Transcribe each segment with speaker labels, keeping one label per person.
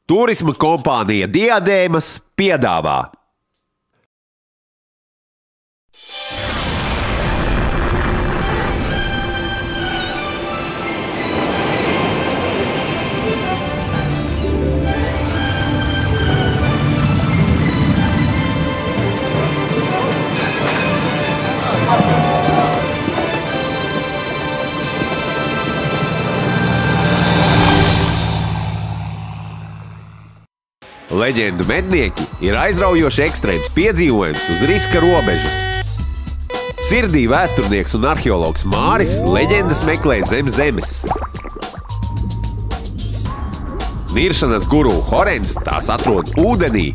Speaker 1: Turisma kompānija Diadēmas piedāvā. Leģendu mednieki ir aizraujoši ekstrēms piedzīvojums uz riska robežas. Sirdī vēsturnieks un arheologs Māris leģendas meklē zem zemes. Niršanas guru Horens tās atrod ūdenī.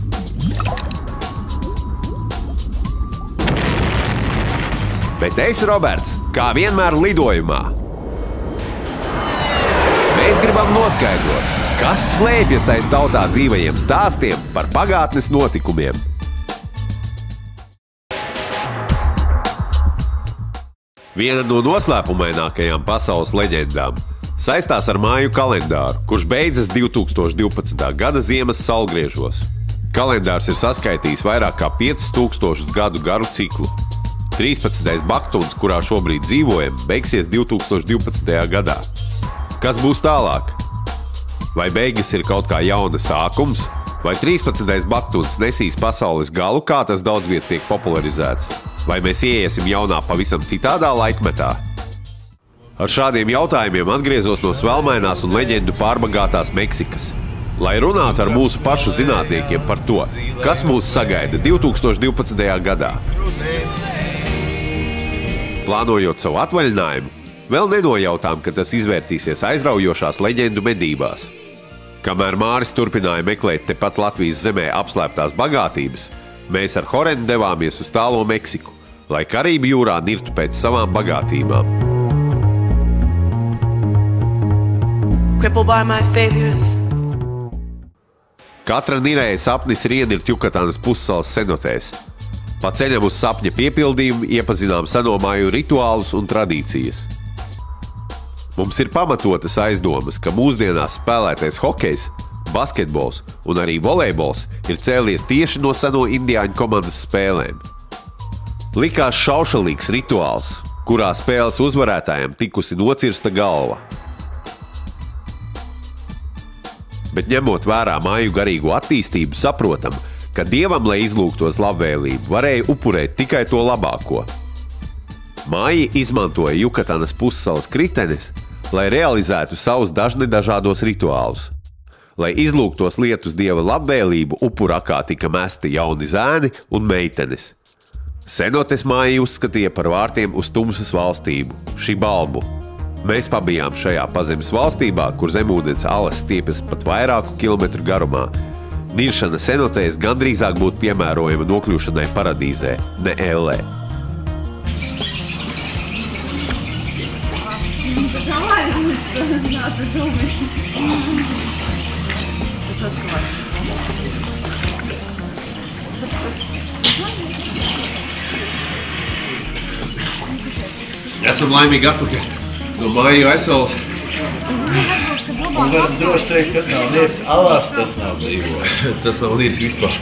Speaker 1: Bet es, Roberts, kā vienmēr lidojumā. Mēs gribam noskaidrot, kas slēpjas aiz tautā dzīvajiem stāstiem par pagātnes notikumiem. Viena no noslēpumainākajām pasaules leģendām saistās ar māju kalendāru, kurš beidzas 2012. gada ziemas saulgriežos. Kalendārs ir saskaitījis vairāk kā 5000 gadu garu ciklu. 13. baktuns, kurā šobrīd dzīvojam, beigsies 2012. gadā. Kas būs tālāk? Vai beigas ir kaut kā jauna sākums? Vai 13. baktuns nesīs pasaules galu, kā tas daudz viet tiek popularizēts? Vai mēs ieiesim jaunā pavisam citādā laikmetā? Ar šādiem jautājumiem atgriezos no svelmainās un leģendu pārbagātās Meksikas. Lai runātu ar mūsu pašu zinātniekiem par to, kas mūs sagaida 2012. gadā. Plānojot savu atvaļinājumu, vēl nenojautām, ka tas izvērtīsies aizraujošās leģendu medībās. Kamēr Māris turpināja meklēt tepat Latvijas zemē apslēptās bagātības, mēs ar Horenu devāmies uz tālo Meksiku, lai Karību jūrā nirtu pēc savām bagātībām. Katra nirēja sapnis ir ienirt Jukatanas pussalas senotēs. Pa ceļam uz sapņa piepildījumu iepazinām seno māju rituālus un tradīcijas. Mums ir pamatotas aizdomas, ka mūsdienās spēlētais hokejs, basketbols un arī volejbols ir cēlies tieši no seno indiāņu komandas spēlēm. Likās šaušalīgs rituāls, kurā spēles uzvarētājiem tikusi nocirsta galva. Bet ņemot vērā māju garīgo attīstību, saprotam, ka dievam, lai izlūgtos labvēlību, varēja upurēt tikai to labāko. Māji izmantoja Jukatanas pussalas kritenes, lai realizētu savus dažādos rituālus. Lai izlūgtos lietus dieva labvēlību, upurakā tika mesti jauni zēni un meitenes. Senotes Māji uzskatīja par vārtiem uz tumsas valstību, Šibalbu. Mēs pabijām šajā pazemes valstībā, kur zemūdens alas stiepjas pat vairāku kilometru garumā. Niršana senotēs gandrīzāk būtu piemērojama nokļūšanai paradīzē, ne ellē.
Speaker 2: Esam laimīgi atpakaļ no māju aizsalas.
Speaker 3: Un varam droši teikt, tas nav nirs alās, tas nav dzīvo.
Speaker 2: Tas nav nirs vispār.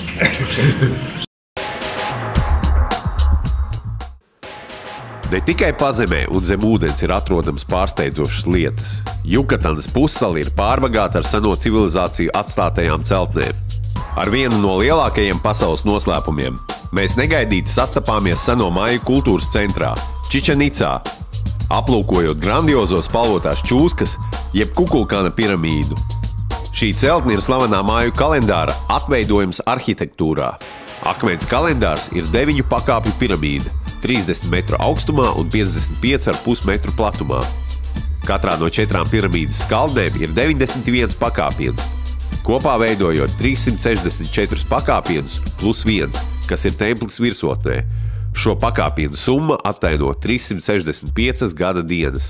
Speaker 1: Ne tikai pazemē un zem ūdens ir atrodams pārsteidzošas lietas. Jukatanas pussala ir pārbagāta ar seno civilizāciju atstātajām celtnēm. Ar vienu no lielākajiem pasaules noslēpumiem mēs negaidīti sastapāmies seno māju kultūras centrā, Čičenicā, aplūkojot grandiozos spalvotās čūskas, jeb Kukulkana piramīdu. Šī celtne ir slavenā māju kalendāra atveidojums arhitektūrā. Akmens kalendārs ir 9 pakāpju piramīda, 30 metru augstumā un 55,5 metru platumā. Katrā no 4 piramīdas skaldēm ir 91 pakāpiens, kopā veidojot 364 pakāpienus plus 1, kas ir templis virsotnē. Šo pakāpienu summa attaino 365 gada dienas.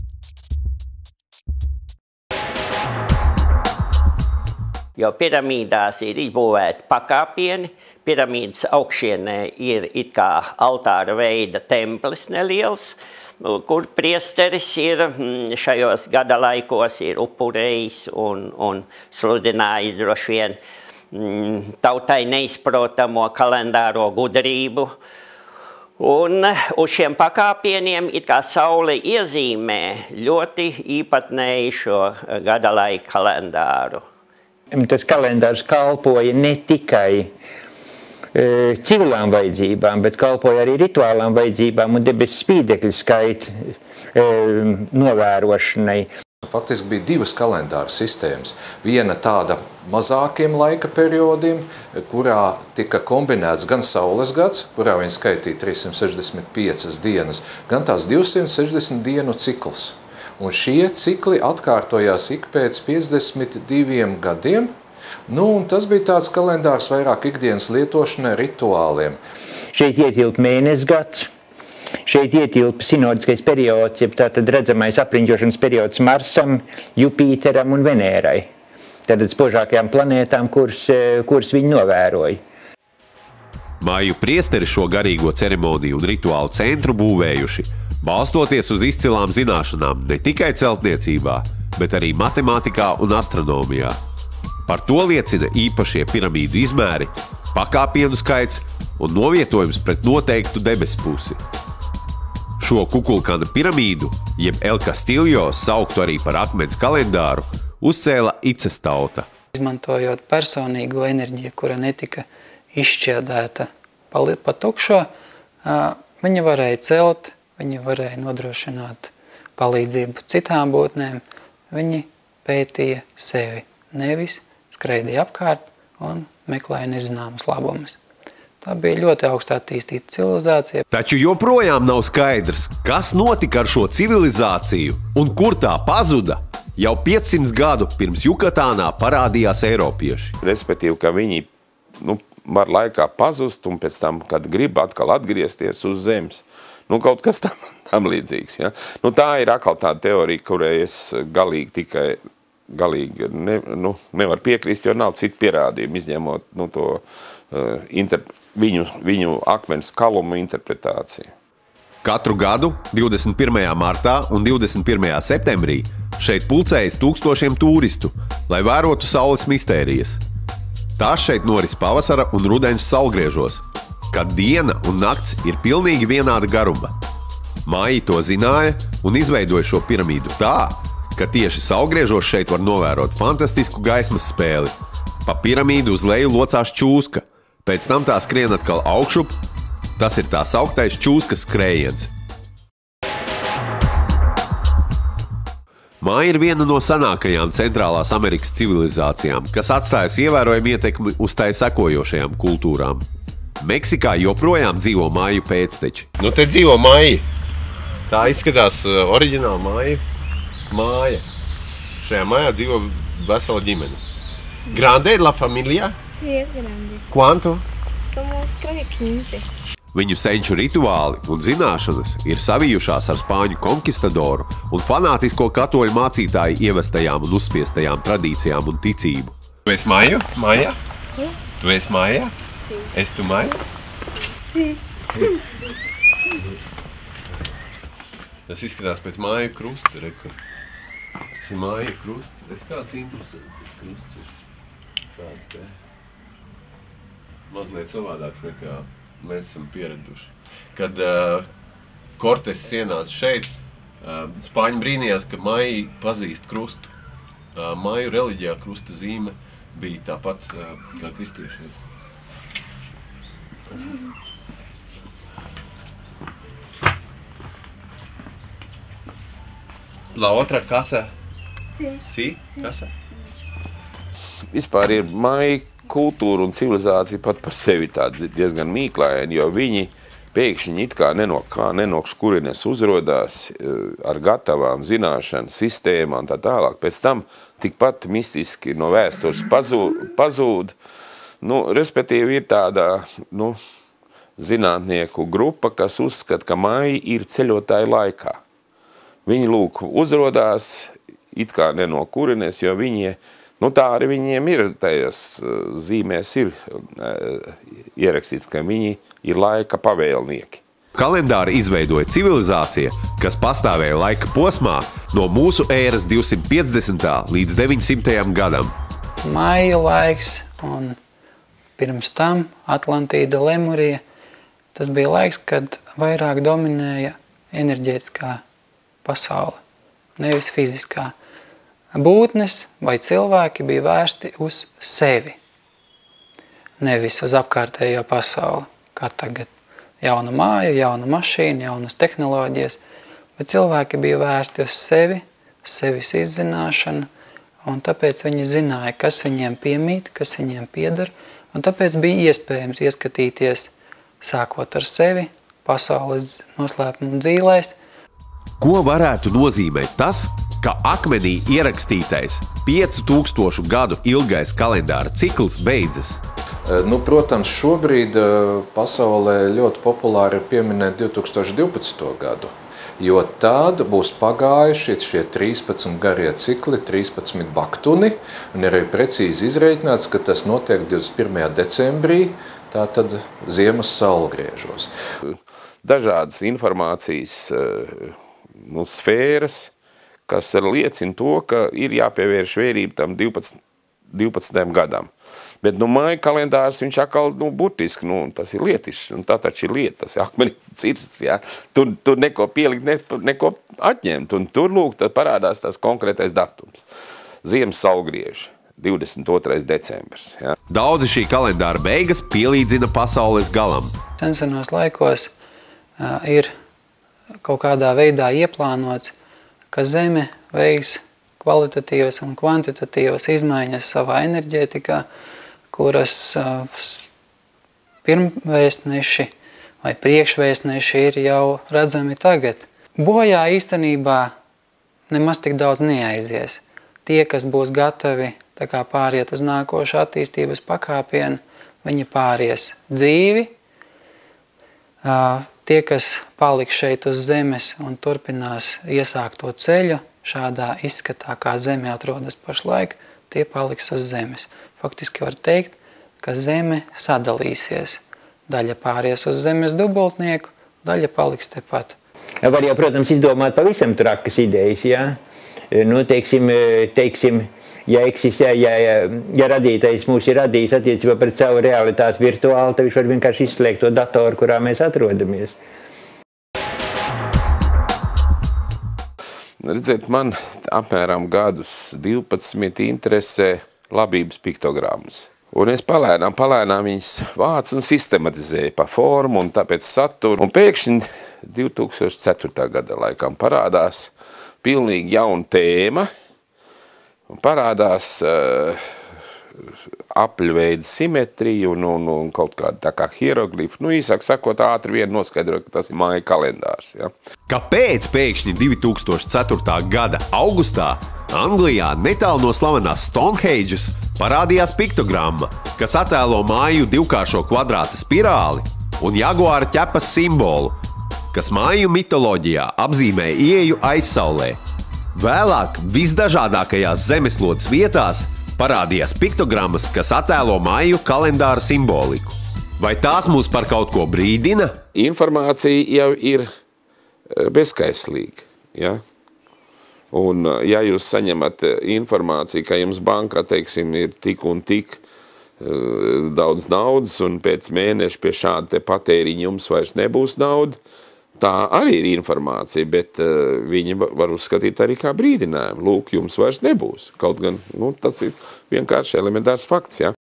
Speaker 4: Jo piramīdās ir izbūvēti pakāpieni, piramīdas augšienē ir it kā altāra veida templis neliels, kur priesteris ir šajos gada laikos ir upurējis un sludinājis droši vien tautai neizprotamo kalendāro gudrību. Un uz šiem pakāpieniem it kā saule iezīmē ļoti īpatnēju šo gada laika kalendāru.
Speaker 5: Tas kalendārs kalpoja ne tikai civilām vajadzībām, bet kalpoja arī rituālām vajadzībām un debesu spīdekļu skaita novērošanai.
Speaker 6: Faktiski bija divas kalendāra sistēmas. Viena tāda mazākiem laika periodiem, kurā tika kombinēts gan saules gads, kurā viņi skaitīja 365 dienas, gan tās 260 dienu cikls. Un šie cikli atkārtojās ik pēc 52 gadiem. Un tas bija tāds kalendārs vairāk ikdienas lietošanai, rituāliem.
Speaker 5: Šeit ietilp mēnesgads, šeit ietilp sinodiskais periods, jeb tātad redzamais apriņķošanas periods Marsam, Jupīteram un Venērai. Tātad spožākajām planētām, kuras viņi novēroja.
Speaker 1: Māju priesteri šo garīgo ceremoniju un rituālu centru būvējuši, balstoties uz izcilām zināšanām ne tikai celtniecībā, bet arī matemātikā un astronomijā. Par to liecina īpašie piramīdu izmēri, pakāpienu skaits un novietojums pret noteiktu debesu pusi. Šo Kukulkana piramīdu, jeb El Castillo, sauktu arī par akmens kalendāru, uzcēla Ices tauta.
Speaker 7: Izmantojot personīgo enerģiju, kura netika izšķiedēta pa tukšo, viņi varēja celt, viņi varēja nodrošināt palīdzību citām būtnēm, viņi pētīja sevi, nevis skraidīja apkārt un meklēja nezināmas labumus. Tā bija ļoti augstā attīstīta civilizācija.
Speaker 1: Taču joprojām nav skaidrs, kas notika ar šo civilizāciju un kur tā pazuda. Jau 500 gadu pirms Jukatānā parādījās eiropieši.
Speaker 8: Respektīvi, ka viņi var laikā pazust un pēc tam, kad grib atkal atgriezties uz zemes. Kaut kas tam līdzīgs. Ja? Tā ir atkal tāda teorija, kurai es galīgi nevar piekrist, jo nav citu pierādījumu, izņemot viņu akmens kalumu interpretāciju.
Speaker 1: Katru gadu 21. martā un 21. septembrī šeit pulcējas tūkstošiem turistu, lai vērotu saules mistērijas. Tās šeit noris pavasara un rudens saulgriežos, kad diena un nakts ir pilnīgi vienāda garuma. Māji to zināja un izveidoja šo piramīdu tā, ka tieši saulgriežos šeit var novērot fantastisku gaismas spēli. Pa piramīdu uz leju locās čūska, pēc tam tā skrien atkal augšup. Tas ir tā sauktais čūskas skrējiens. Māja ir viena no senākajām Centrālās Amerikas civilizācijām, kas atstājusi ievērojumu ietekmi uz tai sekojošajām kultūrām. Meksikā joprojām dzīvo māju pēcteči.
Speaker 2: Te dzīvo māja. Tā izskatās oriģināla māja. Šajā mājā dzīvo vesela ģimene. Grande la familia?
Speaker 9: Sí, es grande.
Speaker 2: Cuánto?
Speaker 9: Somos creo que 15.
Speaker 1: Viņu senču rituāli un zināšanas ir savijušās ar spāņu konkistadoru un fanātisko katoļu mācītāju ievestajām un uzspiestajām tradīcijām un ticību.
Speaker 2: Tu esi māja? Māja?
Speaker 9: Sí.
Speaker 2: Tu esi māja?
Speaker 9: Sí.
Speaker 2: Es tu māja?
Speaker 9: Sí.
Speaker 2: Tas izskatās pēc māju krusta, reku. Tas ir māja krusts. Redz, kāds interesants krusts ir. Tāds te. Mazliet savādāks nekā mēs esam pieraduši. Kad Kortes ienāca šeit, spāņi brīnījās, ka māji pazīst krustu. Māju reliģijā krusta zīme bija tāpat kā kristiešiem. La otra casa?
Speaker 9: Sí.
Speaker 2: Sí? Casa?
Speaker 8: Vispār ir māja kultūra un civilizācija pat par sevi tāda diezgan mīklaini, jo viņi pēkšņi it kā nenoks kurienes uzrodās ar gatavām zināšanu sistēmām un tā tālāk. Pēc tam tikpat mistiski no vēstures pazūd. Respektīvi ir tāda zinātnieku grupa, kas uzskata, ka māja ir ceļotāja laikā. Viņi lūk uzrodās it kā no kurienes, jo viņi tā arī viņiem ir, tajās zīmēs ir ierakstīts, ka viņi ir laika pavēlnieki.
Speaker 1: kalendāru izveidoja civilizācija, kas pastāvēja laika posmā no mūsu ēras 250. līdz 900. gadam.
Speaker 7: Maija laiks un pirms tam Atlantīda, Lemurija. Tas bija laiks, kad vairāk dominēja enerģētiskā pasaule, nevis fiziskā. Būtnes vai cilvēki bija vērsti uz sevi, nevis uz apkārtējo pasauli, kā tagad. Jauna māja, jauna mašīna, jaunas tehnoloģijas, bet cilvēki bija vērsti uz sevis izzināšanu, un tāpēc viņi zināja, kas viņiem piemīt, kas viņiem pieder, un tāpēc bija iespējams ieskatīties, sākot ar sevi, pasaules noslēpumu dzīlēs.
Speaker 1: Ko varētu nozīmēt tas, ka akmenī ierakstītais 5000 gadu ilgais kalendāra cikls beidzas?
Speaker 6: Protams, šobrīd pasaulē ļoti populāri ir pieminēt 2012. gadu, jo tad būs pagājuši šie 13 garie cikli, 13 baktuni, un arī precīzi izreikināts, ka tas notiek 21. decembrī, tātad ziemas saulgriežos.
Speaker 8: Dažādas informācijas sfēras, kas liecina to, ka ir jāpievērš vērība tam 12. gadam. Bet māja kalendārs, viņš atkal, burtiski, tas ir lietišs, un tā taču ir lieta, tas ir akmenis cirsts, jā. Tur neko pielikt, neko atņemt, un tur, tad parādās tās konkrētais datums. Ziemas saulgrieži, 22. decembris, jā.
Speaker 1: Daudzi šī kalendāra beigas pielīdzina pasaules galam.
Speaker 7: Senos laikos ir kaut kādā veidā ieplānots, ka Zeme veiks kvalitatīvas un kvantitatīvas izmaiņas savā enerģētikā, kuras pirmvēstneši vai priekšvēstneši ir jau redzami tagad. Bojā īstenībā nemaz tik daudz neaizies. Tie, kas būs gatavi pāriet uz nākošu attīstības pakāpienu, viņi pāries dzīvi. Tie, kas paliks šeit uz zemes un turpinās iesākt to ceļu, šādā izskatā, kā Zeme atrodas pašlaik, tie paliks uz zemes. Faktiski var teikt, ka Zeme sadalīsies. Daļa pāries uz zemes dubultnieku, daļa paliks tepat.
Speaker 5: Var jau, protams, izdomāt pavisam trakas idejas, jā. Teiksim, ja radītais mūs ir radījis attiecībā pret savu realitāti virtuāli, tad viņš var vienkārši izslēgt to datoru, kurā mēs atrodamies.
Speaker 8: Redziet, man apmēram gadus 12 interesē labības piktogrammas. Un es palēnām viņas vācu un sistematizēju pa formu un tāpēc saturu. Un pēkšņi 2004. gada laikam parādās pilnīgi jauna tēma un parādās apļveida simetrija un kaut kāda tā kā hieroglifa. Īsāk sakot, ātri vien noskaidroja, ka tas ir māja kalendārs. Ja?
Speaker 1: Kāpēc pēkšņi 2004. gada augustā Anglijā netālu no slavenās Stonehenges parādījās piktogramma, kas attēlo māju divkāršo kvadrāta spirāli un jaguāra ķepas simbolu, kas māju mitoloģijā apzīmē ieeju aizsaulē. Vēlāk visdažādākajās zemeslodes vietās parādījās piktogrammas, kas attēlo māju kalendāra simboliku. Vai tās mūs par kaut ko brīdina?
Speaker 8: Informācija jau ir bezskaislīga. Ja? Un, ja jūs saņemat informāciju, ka jums bankā, teiksim, ir tik un tik daudz naudas, un pēc mēneša pie šāda te patēriņa jums vairs nebūs nauda, tā arī ir informācija, bet viņi var uzskatīt arī kā brīdinājumu. Lūk, jums vairs nebūs. Kaut gan, tas ir vienkārši elementārs fakts, ja.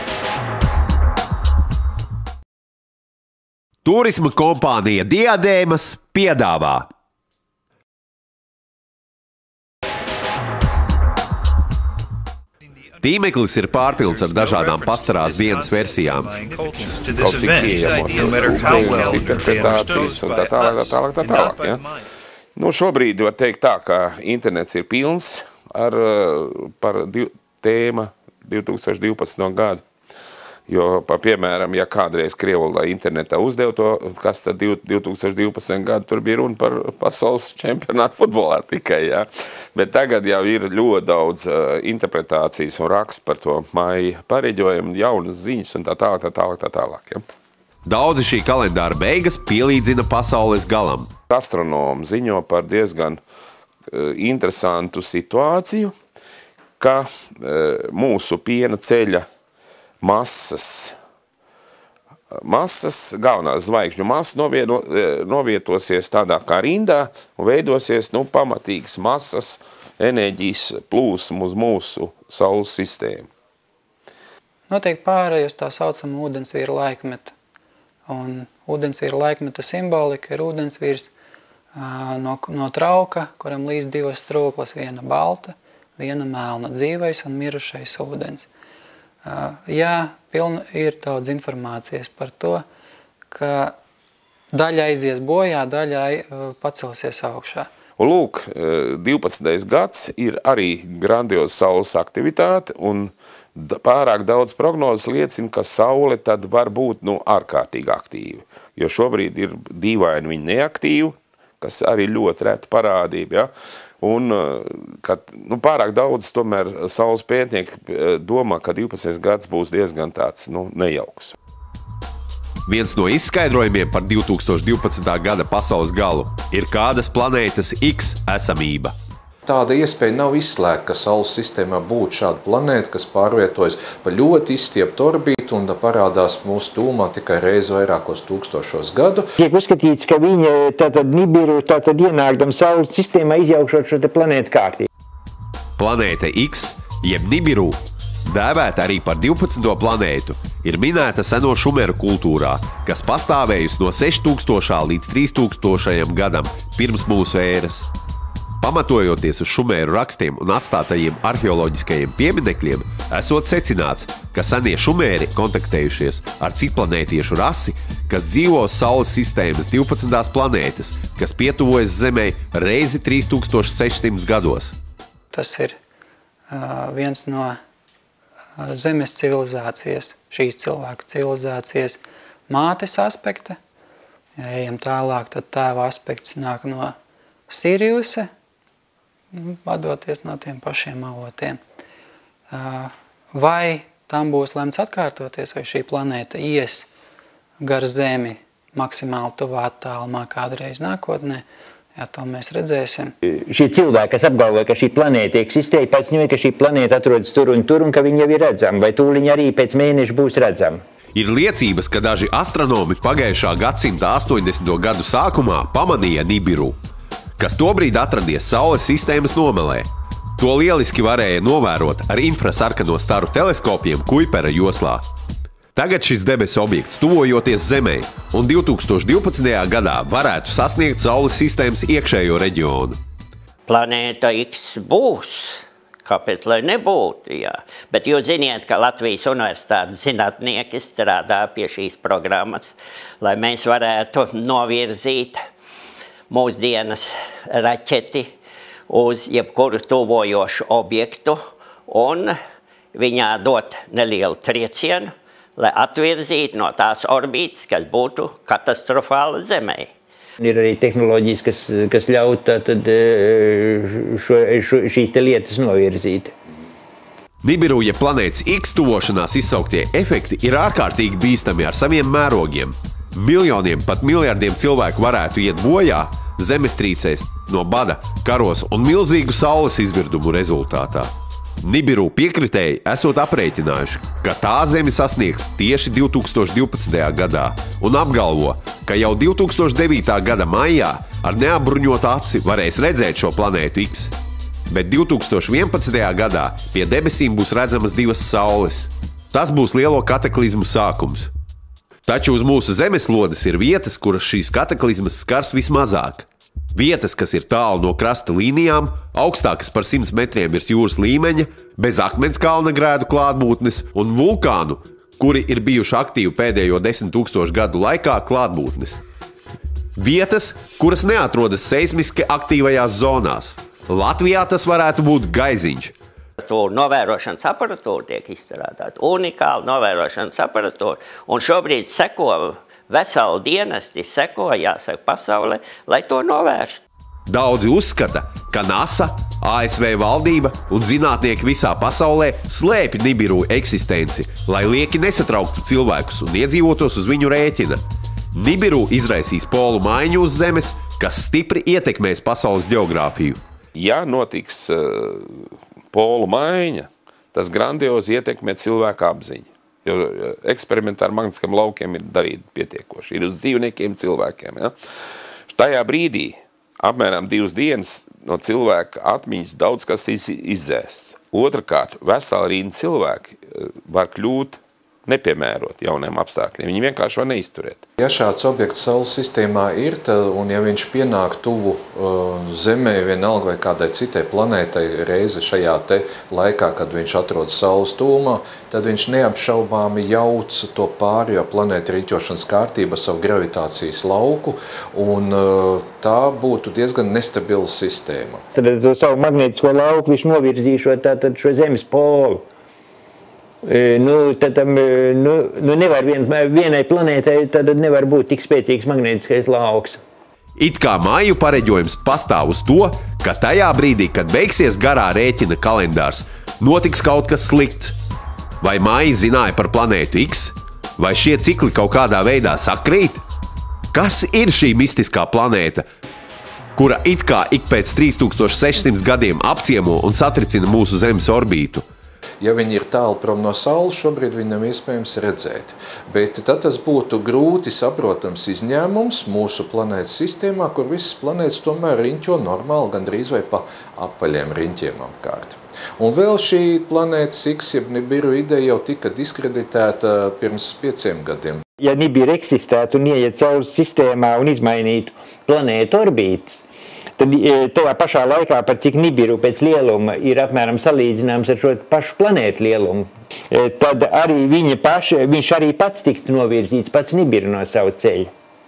Speaker 1: Turisma kompānija Diadēmas piedāvā. Tīmeklis ir pārpilds ar dažādām pastarās dienas versijām.
Speaker 8: Kaut cik pieejamos uzkūpējums, interpretācijas un tā tālāk. Ja? Šobrīd var teikt tā, ka internets ir pilns par tēma 2012. gadu. Jo, piemēram, ja kādreiz Krievulā internetā uzdev to, kas tad 2012. gadu, tur bija runa par pasaules čempionātu futbolā tikai, ja. Bet tagad jau ir ļoti daudz interpretācijas un raksts par to māju pareģojumu, jaunas ziņas un tā tālāk, ja.
Speaker 1: Daudzi šī kalendāra beigas pielīdzina pasaules galam.
Speaker 8: Astronomi ziņo par diezgan interesantu situāciju, ka mūsu piena ceļa masas, galvenās zvaigžņu masas novietosies tādā kā rindā un veidosies pamatīgas masas enerģijas plūsmu uz mūsu Saules sistēmu.
Speaker 7: Notiek pārēj uz tā saucama ūdensvīra laikmeta. Un ūdensvīra laikmeta simbolika ir ūdensvīrs no trauka, kuram līdz divas strūklas, viena balta, viena melna, dzīvais un mirušais ūdens. Jā, ir daudz informācijas par to, ka daļa aizies bojā, daļa pacelsies augšā.
Speaker 8: Un lūk, 12. gads ir arī grandioza Saules aktivitāte, un pārāk daudz prognozes liecina, ka Saule tad var būt ārkārtīgi aktīva. Jo šobrīd ir dīvaini viņa neaktīva, kas arī ļoti reta parādība. Ja? Un kad pārāk daudz tomēr Saules pētnieki domā, ka 12. gads būs diezgan tāds nejauks.
Speaker 1: Viens no izskaidrojumiem par 2012. gada pasaules galu ir kādas planētas X esamība.
Speaker 6: Tāda iespēja nav izslēgta, ka Saules sistēmā būtu šāda planēta, kas pārvietojas pa ļoti izstieptu orbītu un parādās mūsu tūmā tikai reizi vairākos tūkstošos gadu.
Speaker 5: Tiek uzskatīts, ka viņa tātad Nibiru ienākdam Saules sistēmā izjaukšot šo planētu kārtību.
Speaker 1: Planēta X, jeb Nibiru, dēvēta arī par 12. planētu, ir minēta seno šumeru kultūrā, kas pastāvējusi no 6000. līdz 3000. gadam pirms mūsu ēras. Pamatojoties uz šumēru rakstiem un atstātajiem arheoloģiskajiem pieminekļiem, esot secināts, ka senie šumēri kontaktējušies ar citplanētiešu rasi, kas dzīvo uz Saules sistēmas 12. planētas, kas pietuvojas Zemei reizi 3600 gados.
Speaker 7: Tas ir viens no Zemes civilizācijas, šīs cilvēku civilizācijas mātes aspekta. Ja ejam tālāk, tad tēva aspekts nāk no Siriusa, vadoties no tiem pašiem avotiem. Vai tam būs lemts atkārtoties, vai šī planēta ies gar Zemi maksimāli tuvā attālumā kādreiz nākotnē, to mēs redzēsim.
Speaker 5: Šie cilvēki, kas apgalvoja, ka šī planēta eksistē, pēc viņai, ka šī planēta atrodas tur un ka viņi jau ir redzami, vai tūliņ arī pēc mēneša būs redzami.
Speaker 1: Ir liecības, ka daži astronomi pagājušā gadsimta 80. gadu sākumā pamanīja Nibiru, kas tobrīd atradies Saules sistēmas nomalē. To lieliski varēja novērot ar infrasarkano staru teleskopiem Kuipera joslā. Tagad šis debesu objekts tuvojoties Zemei un 2012. gadā varētu sasniegt Saules sistēmas iekšējo reģionu.
Speaker 4: Planēta X būs. Kāpēc, lai nebūtu, jā. Bet jūs ziniet, ka Latvijas universitātes zinātnieki strādā pie šīs programmas, lai mēs varētu novirzīt mūsdienas raķeti uz jebkuru tuvojošu objektu un viņā dot nelielu triecienu, lai atvirzītu no tās orbītas, kas būtu katastrofāla Zemei.
Speaker 5: Ir arī tehnoloģijas, kas ļauj šīs lietas novirzīt.
Speaker 1: Nibiru, ja planētas X tuvošanās izsauktie efekti ir ārkārtīgi bīstami ar saviem mērogiem. Miljoniem, pat miljardiem cilvēku varētu iet bojā zemestrīcēs, no bada, karos un milzīgu saules izvirdumu rezultātā. Nibiru piekritēji esot aprēķinājuši, ka tā Zemi sasniegs tieši 2012. gadā un apgalvo, ka jau 2009. gada maijā ar neapbruņotu aci varēs redzēt šo planētu X. Bet 2011. gadā pie debesīm būs redzamas divas saules. Tas būs lielo kataklizmu sākums. Taču uz mūsu zemeslodes ir vietas, kuras šīs kataklizmas skars vismazāk. Vietas, kas ir tālu no krasta līnijām, augstākas par 100 metriem virs jūras līmeņa, bez akmenskalna grēdu klātbūtnes un vulkānu, kuri ir bijuši aktīvi pēdējo 10 000 gadu laikā klātbūtnes. Vietas, kuras neatrodas seismiski aktīvajās zonās. Latvijā tas varētu būt Gaiziņš.
Speaker 4: Novērošanas aparatūra tiek izstrādāta, unikāla novērošanas aparatūra, un šobrīd seko veselu dienesti, seko, jāsaka, pasaulē, lai to novērstu.
Speaker 1: Daudzi uzskata, ka NASA ASV valdība un zinātnieki visā pasaulē slēpj Nibiru eksistenci, lai lieki nesatrauktu cilvēkus un iedzīvotos uz viņu rēķina. Nibiru izraisīs polu maiņu uz Zemes, kas stipri ietekmēs pasaules ģeogrāfiju.
Speaker 8: Ja notiks polu maiņa, tas grandiozi ietekmē cilvēku apziņu. Jo eksperimenti ar magnetiskam laukiem ir darīti pietiekoši. Ir uz dzīvniekiem, cilvēkiem. Ja? Tajā brīdī apmēram 2 dienas no cilvēka atmiņas daudz kas izzēsts. Otrakārt, vesela rinda cilvēki var kļūt nepiemērot jauniem apstākļiem. Viņi vienkārši var neizturēt.
Speaker 6: Ja šāds objekts Saules sistēmā ir, un ja viņš pienāk tuvu Zemē, vienalga vai kādai citai planētai reizi šajā te laikā, kad viņš atrodas Saules tūmā, tad viņš neapšaubāmi jauc to pārējo planētu riņķošanas kārtību savu gravitācijas lauku, un tā būtu diezgan nestabila sistēma.
Speaker 5: Tad to savu magnētisko lauku viņš novirzīšot tātad šo Zemes polu. Tad nevar vienai planētai tad nevar būt tik spēcīgs magnētiskais lauks.
Speaker 1: It kā māju pareģojums pastāv uz to, ka tajā brīdī, kad beigsies garā rēķina kalendārs, notiks kaut kas slikts. Vai māji zināja par planētu X? Vai šie cikli kaut kādā veidā sakrīt? Kas ir šī mistiskā planēta, kura it kā ik pēc 3600 gadiem apciemo un satricina mūsu Zemes orbītu?
Speaker 6: Ja viņi ir tālu prom no Saules, šobrīd viņi nav iespējams redzēt. Bet tad tas būtu grūti saprotams izņēmums mūsu planētas sistēmā, kur visas planētas tomēr riņķo normāli, gandrīz vai pa apaļiem riņķiem apkārt. Un vēl šī planētas X, jeb Nibiru ideja jau tika diskreditēta pirms 5 gadiem.
Speaker 5: Ja Nibiru eksistētu un ieiet Saules sistēmā un izmainītu planētu orbītas, tad tajā pašā laikā, par cik Nibiru pēc lieluma ir apmēram salīdzināms ar šo pašu planētu lielumu, tad arī viņš arī pats tiktu novirzīts, pats Nibiru no savu ceļu.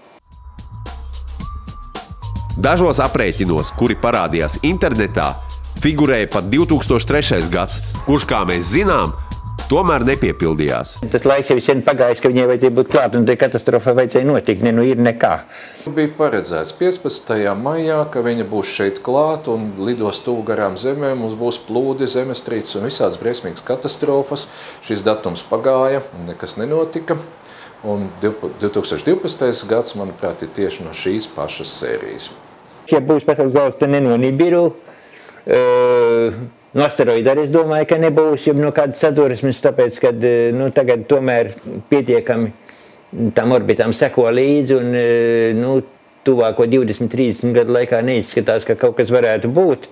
Speaker 1: Dažos aprēķinos, kuri parādījās internetā, figurēja pat 2003. gads, kurš, kā mēs zinām, tomēr nepiepildījās.
Speaker 5: Tas laiks jau sen pagājis, ka viņai vajadzēja būt klāt, un tai katastrofai vajadzēja notikt, ir nekā.
Speaker 6: Bija paredzēts 15. maijā, ka viņa būs šeit klāt un lidos tuvu garām Zemē, mums būs plūdi, zemestrīces un visādas briesmīgas katastrofas. Šis datums pagāja un nekas nenotika. Un 2012. gads, manuprāt, ir tieši no šīs pašas sērijas.
Speaker 5: Ja būs pasaules galvas, tad ne no Nibiru, no asteroīda arī es domāju, ka nebūs jau no kādas sadursmes, tāpēc, ka tagad tomēr pietiekami tam orbitām seko līdzi un tuvāko 20-30 gadu laikā neizskatās, ka kaut kas varētu būt.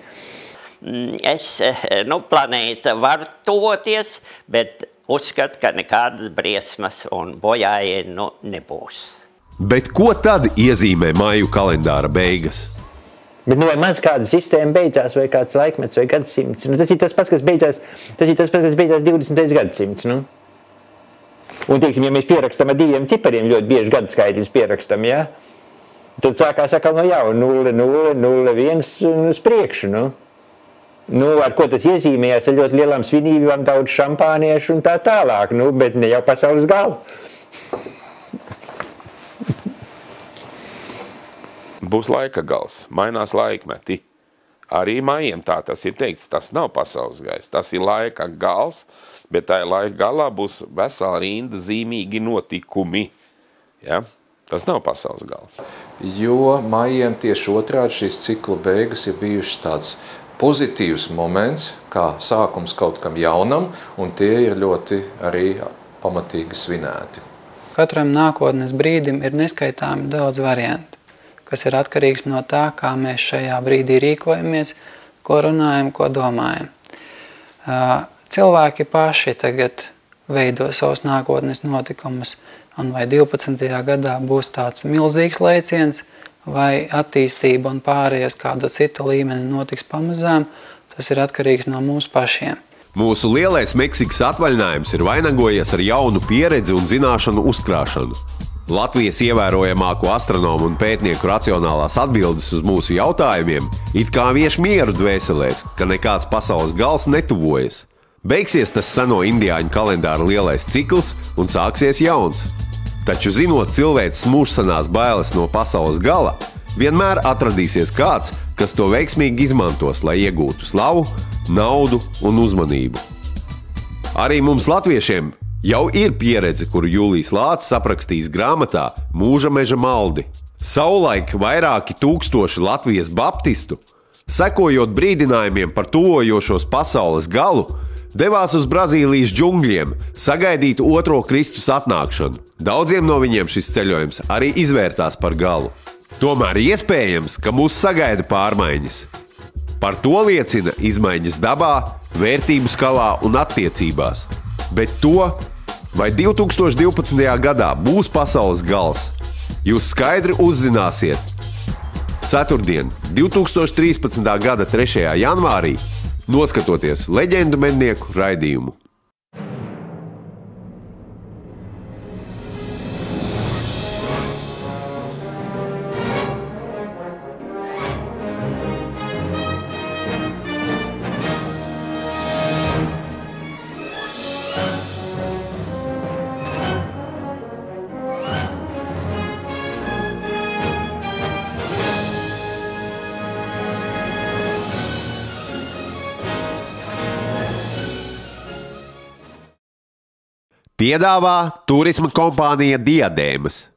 Speaker 4: Planēta var tuvoties, bet uzskatu, ka nekādas briesmas un bojājieni nebūs.
Speaker 1: Bet ko tad iezīmē māju kalendāra beigas?
Speaker 5: Bet vai maz kāda sistēma beidzās, vai kāds laikmets, vai gadsimts. Tas ir tas pats, kas beidzās 20. gadsimts. Un, teiksim, ja mēs pierakstam ar 2 cipariem, ļoti bieži gadskaitļus pierakstam, ja? Tad sākās atkal no jauna 0, 0, 0, 1 uz priekšu. Ar ko tas iezīmējās ar ļoti lielām svinībām, daudz šampāniešu un tā tālāk, bet ne jau pasaules galu.
Speaker 8: Būs laika gals, mainās laikmeti. Arī maijiem tā tas ir teikts, tas nav pasaules gais, tas ir laika gals, bet tā laika galā būs vesela rinda zīmīgi notikumi. Ja? Tas nav pasaules gals.
Speaker 6: Jo maijiem tieši otrādi šīs cikla beigas ir bijušas tāds pozitīvs moments, kā sākums kaut kam jaunam, un tie ir ļoti arī pamatīgi svinēti.
Speaker 7: Katram nākotnes brīdim ir neskaitāmi daudz variantu, kas ir atkarīgs no tā, kā mēs šajā brīdī rīkojamies, ko runājam, ko domājam. Cilvēki paši tagad veido savus nākotnes notikumus, un vai 12. gadā būs tāds milzīgs lēciens, vai attīstība un pārējais kādu citu līmeni notiks pamazām, tas ir atkarīgs no mūsu pašiem.
Speaker 1: Mūsu lielais Meksikas atvaļinājums ir vainagojies ar jaunu pieredzi un zināšanu uzkrāšanu. Latvijas ievērojamāko astronomu un pētnieku racionālās atbildes uz mūsu jautājumiem it kā vieš mieru dvēselēs, ka nekāds pasaules gals netuvojas. Beigsies tas seno indiāņu kalendāra lielais cikls un sāksies jauns. Taču zinot cilvēces mūžsanās bailes no pasaules gala, vienmēr atradīsies kāds, kas to veiksmīgi izmantos, lai iegūtu slavu, naudu un uzmanību. Arī mums latviešiem jau ir pieredze, kuru Jūlijs Lācis aprakstījis grāmatā Mūža meža maldi. Savulaik vairāki tūkstoši Latvijas baptistu, sekojot brīdinājumiem par tuvojošos pasaules galu, devās uz Brazīlijas džungļiem sagaidīt otro Kristus atnākšanu. Daudziem no viņiem šis ceļojums arī izvērtās par galu. Tomēr iespējams, ka mūs sagaida pārmaiņas. Par to liecina izmaiņas dabā, vērtību skalā un attiecībās. Bet to, vai 2012. gadā būs pasaules gals, jūs skaidri uzzināsiet ceturtdien, 2013. gada 3. janvārī, noskatoties Leģendu mednieku raidījumu. Piedāvā turisma kompānija Diadēmas.